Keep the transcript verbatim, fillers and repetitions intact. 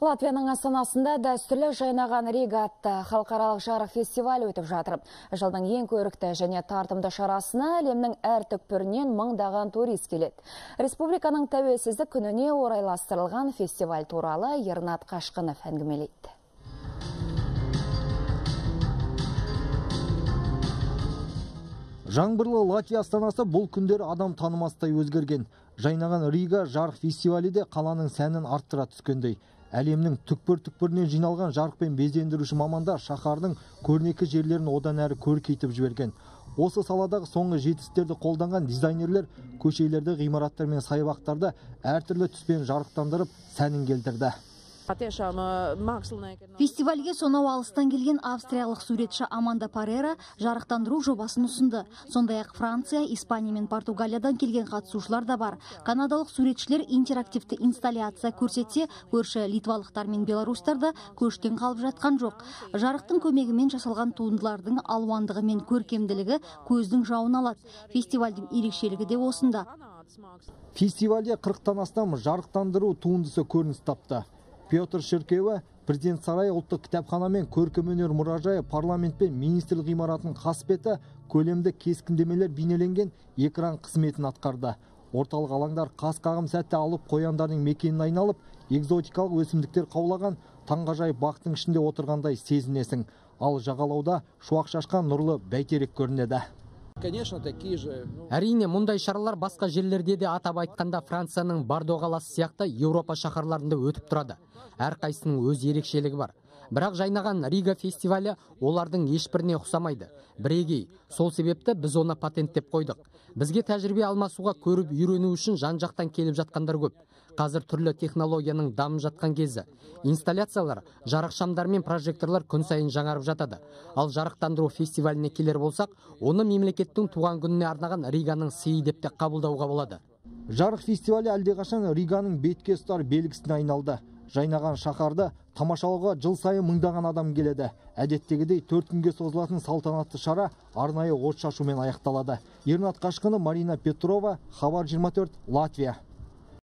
Латвияның астанасында дәстүрлі жайнаған Рига атты халықаралық жарық фестивалі өтіп жатыр. Жылдың ең көрікті және тартымды шарасына әлемнің әр түкпірінен мыңдаған турист келеді. Республиканың тәуелсіздік күніне орайластырылған фестиваль туралы Ернат Қашқынов әңгімелейді. Жаңбырлы Латвия астанасы бұл күндері адам танымастай өзгерген. Жайнаған Рига жарық фестивалі де қаланың сәнін арттыра түскендей. Әлемнің түкпір-түкпірінен жиналған жарықпен безендіруші мамандар шаһардың көрнекі жерлерін одан әрі көркейтіп жіберген. Осы саладағы соңғы жетістіктерді қолданған дизайнерлер көшелерді, ғимараттар мен саябақтарды әртүрлі түспен жарықтандырып сәнін келтірді. Фестивальге сонау алыстан келген австриялық суретші Аманда Парера жарықтандыру жобасын ұсынды. Сондай-ақ Франция, Испания мен Португалиядан келген қатысушылар да бар. Канадалық суретшілер интерактивті инсталляция көрсетсе, көрші литвалықтар мен белорустарда көштен қалып жатқан жоқ. Жарықтың көмегімен жасалған туындылардың алуандығы мен көркемділігі көздің жауын алады. Фестивальдің ерекшелігі де осында. Фестивальде қырықтан астам жарықтандыру туындысы көрініс тапты. Петр Шеркева, президент сарайы, ұлттық кітапхана мен көркемөнер мұражайы, парламент пен министрлік ғимаратының қасбеті көлемді кескіндемелер бейнеленген экран қызметін атқарды. Орталық алаңдар қас қағым сәтті алып қояндардың мекенін айналып, экзотикалық өсімдіктер қаулаған таңғажайып бақтың ішінде отырғандай сезінесің. Ал жағалауда шуақ шашқан нұрлы бәйтерек көрінеді. Әрине, мұндай шаралар басқа жерлерде де, атап айтқанда Францияның Бардо қаласы сияқты Еуропа шаһарларында өтіп тұрады. Әрқайсының өз ерекшелігі бар. Бірақ жайнаған Рига фестивалі олардың ешбіріне ұқсамайды. Бірегей. Сол себепті біз оны патенттеп қойдық. Бізге тәжірибе алмасуға, көріп үйрену үшін жан-жақтан келіп жатқандар көп. Қазір түрлі технологияның дамып жатқан кезі. Инсталляциялар, жарық шамдар мен прожекторлар күн сайын жаңарып жатады. Ал жарықтандыру фестиваліне келер болсақ, оны мемлекеттің туған күніне арнаған Риганың сыйы деп те қабылдауға болады. Жарық фестивалі әлдеқашан Риганың бетке ұстар белгісіне айналды. Жайнаған шаһарды тамашалауға жыл сайын мыңдаған адам келеді. Әдеттегідей төрт күнге созылатын салтанатты шара арнайы от шашумен аяқталады. Ернат Қашқынов, Марина Петрова, Хабар жиырма төрт, Латвия.